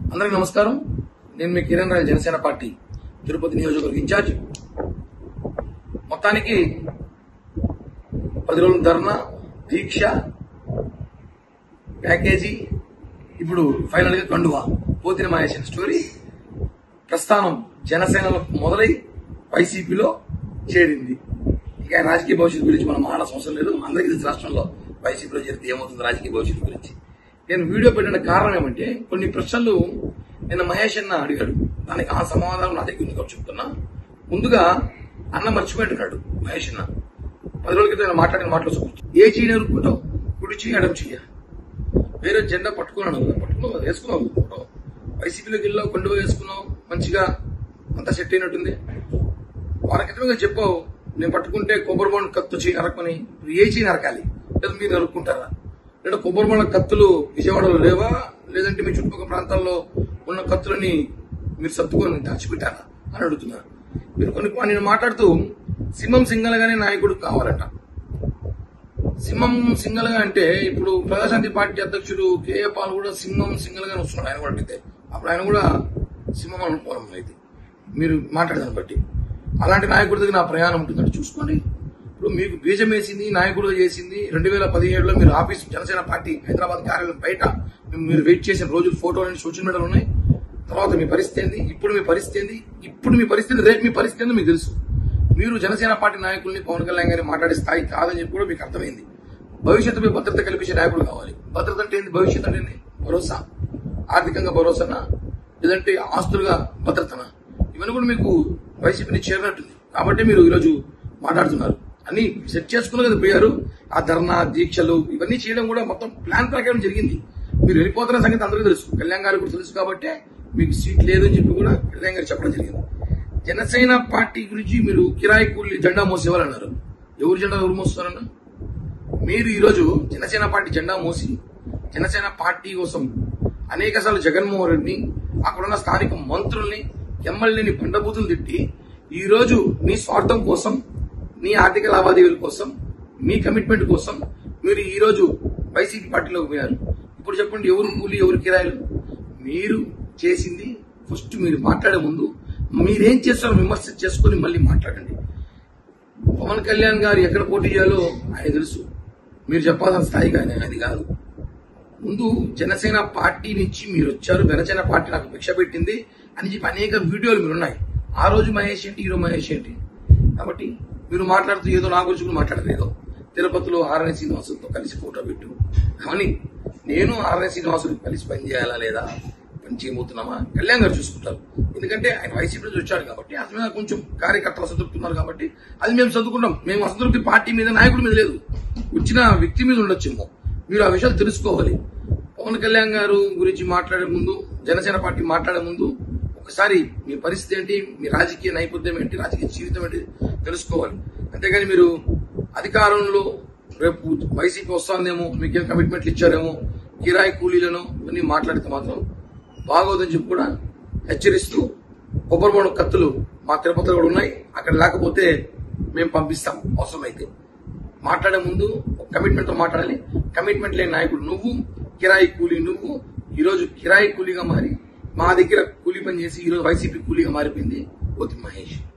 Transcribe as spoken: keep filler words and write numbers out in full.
అందరికీ నమస్కారం. నేను మీ కిరణ్ రాయల్, జనసేన పార్టీ తిరుపతి నియోజకవర్గ ఇన్ఛార్జ్. మొత్తానికి పది రోజుల ధర్నా, దీక్ష, ప్యాకేజీ, ఇప్పుడు ఫైనల్ గా కండువా, పోతిన మహేష్ స్టోరీ ప్రస్థానం జనసేనలో మొదలై వైసీపీలో చేరింది. ఇక రాజకీయ భవిష్యత్తు గురించి మనం మాట్లాడాల్సిన అవసరం లేదు. అందరికీ తెలిసి రాష్ట్రంలో వైసీపీలో చేరితే ఏమవుతుంది రాజకీయ భవిష్యత్తు గురించి. నేను వీడియో పెట్టిన కారణం ఏమంటే, కొన్ని ప్రశ్నలు నిన్న మహేష్ అన్న అడిగాడు. దానికి ఆ సమాధానం నా దగ్గర ఉంది చెప్తున్నా. ముందుగా అన్న మర్చిపోయింటున్నాడు మహేష్ అన్న. పది రోజుల క్రితం మాట్లాడిన మాటలు చూపించు. ఏ చెయ్యి నరుక్కుంటావు? కుడి చెయ్యి, ఎడమ చెయ్య. వేరే జెండా పట్టుకున్నాను కదా, పట్టుకున్నావు, వేసుకున్నావు. వైసీపీలోకి వెళ్ళావు, కొండ వేసుకున్నావు, మంచిగా అంతా సెట్ అయినట్టుంది. వాళ్ళ క్రితంగా చెప్పావు, నేను పట్టుకుంటే కొబ్బరి బొండ కత్తు చెయ్యి నరకమని. ఏ చెయ్యి నరకాలి? లేదా మీరు నరుక్కుంటారా? లేదా కొబ్బరి బొండ కత్తులు విజయవాడలో లేవా? లేదంటే మీ చుట్టుపక్కల ప్రాంతాల్లో ఉన్న కత్తులని మీరు సర్దుకొని దాచిపెట్టారా అని అడుగుతున్నారు. మీరు కొన్ని నేను మాట్లాడుతూ సింహం సింగల్గానే నాయకుడు కావాలట. సింహం సింగల్ గా అంటే ఇప్పుడు ప్రజాశాంతి పార్టీ అధ్యక్షుడు కేఏ పాల్ కూడా సింహం సింగల్ గానే వస్తున్నాడు. ఆయన కూడా అడిగితే అప్పుడు ఆయన కూడా సింహం అనుకోవడం అయితే మీరు మాట్లాడదాన్ని బట్టి అలాంటి నాయకుడి దగ్గర నా ప్రయాణం ఉంటుందంటే చూసుకోండి. ఇప్పుడు మీకు బీజం వేసింది, నాయకుడుగా చేసింది రెండు వేల పదిహేడులో మీరు ఆఫీస్ జనసేన పార్టీ హైదరాబాద్ కార్యాలయం బయట మీరు వెయిట్ చేసిన రోజులు ఫోటోలు సోషల్ మీడియాలో ఉన్నాయి. తర్వాత మీ పరిస్థితి ఏంది, ఇప్పుడు మీ పరిస్థితి ఏంది, ఇప్పుడు మీ పరిస్థితి, రేపు మీ పరిస్థితి ఏందో మీకు తెలుసు. మీరు జనసేన పార్టీ నాయకుల్ని పవన్ కళ్యాణ్ గారిని మాట్లాడే స్థాయి కాదని చెప్పి కూడా మీకు అర్థమైంది. భవిష్యత్తుపై భద్రత కల్పించే నాయకుడు కావాలి. భద్రత అంటే ఏంది? భవిష్యత్తు అంటే ఏంది? భరోసా, ఆర్థికంగా భరోసానా, లేదంటే ఆస్తులుగా భద్రతనా? ఇవన్నీ కూడా మీకు వైసీపీని చేరినట్టుంది. కాబట్టి మీరు ఈరోజు మాట్లాడుతున్నారు. అన్ని సెట్ చేసుకున్న కదా పోయారు. ఆ ధర్నా, దీక్షలు ఇవన్నీ చేయడం కూడా మొత్తం ప్లాన్ ప్రకారం జరిగింది. మీరు వెళ్ళిపోతున్న సంగతి అందరికీ తెలుసు, కళ్యాణ్ గారికి కూడా తెలుసు. కాబట్టి మీకు సీట్ లేదని చెప్పి కూడా కళ్యాణ్ గారు చెప్పడం జరిగింది. జనసేన పార్టీ గురించి మీరు కిరాయి కూలి జెండా మోసేవారన్నారు. ఎవరు జెండా ఎవరు మోస్తున్నారన్న? మీరు ఈరోజు జనసేన పార్టీ జెండా మోసి జనసేన పార్టీ కోసం అనేక సార్లు జగన్మోహన్ రెడ్డిని, అక్కడున్న స్థానిక మంత్రుల్ని, ఎమ్మెల్యేని బండబూతులు తిట్టి ఈ రోజు మీ స్వార్థం కోసం, మీ ఆర్థిక లావాదేవీల కోసం, మీ కమిట్మెంట్ కోసం మీరు ఈ రోజు వైసీపీ పార్టీలోకి పోయారు. ఇప్పుడు చెప్పండి, ఎవరు కూలి, ఎవరు కిరాయిలు? మీరు చేసింది ఫస్ట్ మీరు మాట్లాడే ముందు మీరేం చేస్తారో విమర్శ చేసుకుని మళ్ళీ మాట్లాడండి. పవన్ కళ్యాణ్ గారు ఎక్కడ పోటీ చేయాలో ఆయన తెలుసు. మీరు చెప్పాల్సిన స్థాయి కానీ అది కాదు. ముందు జనసేన పార్టీ నుంచి మీరు వచ్చారు, జనసేన పార్టీ నాకు భిక్ష పెట్టింది అని చెప్పి అనేక వీడియోలు మీరు ఉన్నాయి. ఆ రోజు మహేష్ ఏంటి, ఈరోజు మహేష్ ఏంటి? కాబట్టి మీరు మాట్లాడుతూ ఏదో నా గురించి కూడా మాట్లాడలేదు. ఏదో తిరుపతిలో ఆర్ఎన్ శ్రీనివాసులతో కలిసి ఫోటో పెట్టు కానీ నేను ఆర్ఎన్ శ్రీనివాసులు కలిసి పనిచేయాలా లేదా, పని చేయబోతున్నామా కళ్యాణ్ గారు చూసుకుంటారు. ఎందుకంటే ఆయన వైసీపీ నుంచి వచ్చాడు కాబట్టి అది మీద కొంచెం కార్యకర్తలు అసంతృప్తున్నారు కాబట్టి అది మేము చదువుకుంటాం. మేము అసంతృప్తి పార్టీ మీద, నాయకుడి మీద లేదు, వచ్చిన వ్యక్తి మీద ఉండొచ్చేమో. మీరు ఆ విషయాలు తెలుసుకోవాలి. పవన్ కళ్యాణ్ గారు గురించి మాట్లాడే ముందు, జనసేన పార్టీ మాట్లాడే ముందు ఒకసారి మీ పరిస్థితి ఏంటి, మీ రాజకీయ నైపుణ్యం ఏంటి, రాజకీయ జీవితం ఏంటి తెలుసుకోవాలి. అంతేగాని మీరు అధికారంలో రేపు వైసీపీ వస్తుందేమో, మీకేం కమిట్మెంట్లు ఇచ్చారేమో, కిరాయి కూలీలను ఇవన్నీ మాట్లాడితే మాత్రం బాగోదని చెప్పి కూడా హెచ్చరిస్తూ, కొబ్బరి బొండ కత్తులు మా తిరుపతిలో కూడా ఉన్నాయి, అక్కడ లేకపోతే మేము పంపిస్తాం అవసరమైతే. మాట్లాడే ముందు కమిట్మెంట్ తో మాట్లాడాలి. కమిట్మెంట్ లేని నాయకుడు నువ్వు, కిరాయి కూలీ నువ్వు. ఈరోజు కిరాయి కూలీగా మారి మా దగ్గర కూలీ పని చేసి ఈరోజు వైసీపీ కూలీగా మారిపోయింది పోతి మహేష్.